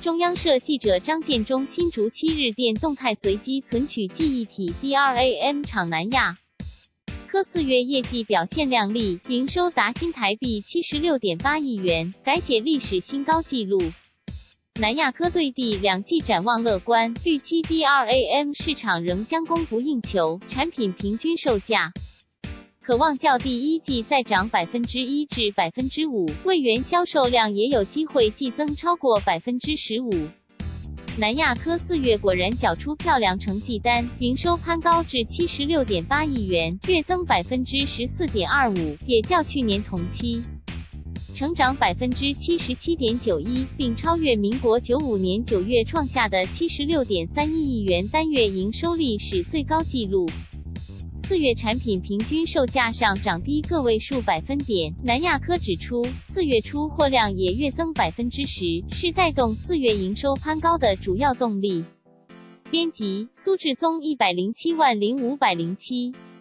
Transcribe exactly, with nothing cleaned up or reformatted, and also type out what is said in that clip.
中央社记者张建中新竹七日电动态随机存取记忆体 D R A M 厂南亚科四月业绩表现亮丽，营收达新台币七十六点八亿元，改写历史新高纪录。南亚科对第两季展望乐观，预期 D R A M 市场仍将供不应求，产品平均售价可望较第一季再涨百分之一至百分之五，位元销售量也有机会季增超过百分之十五。南亚科四月果然缴出漂亮成绩单，营收攀高至七十六点八亿元，月增百分之十四点二五，也较去年同期成长百分之七十七点九一，并超越民国九五年九月创下的七十六点三一亿元单月营收历史最高纪录。四月产品平均售价上涨低个位数百分点，南亚科指出，四月出货量也月增百分之十，是带动四月营收攀高的主要动力。编辑：苏志宗一百零七万零五百零七。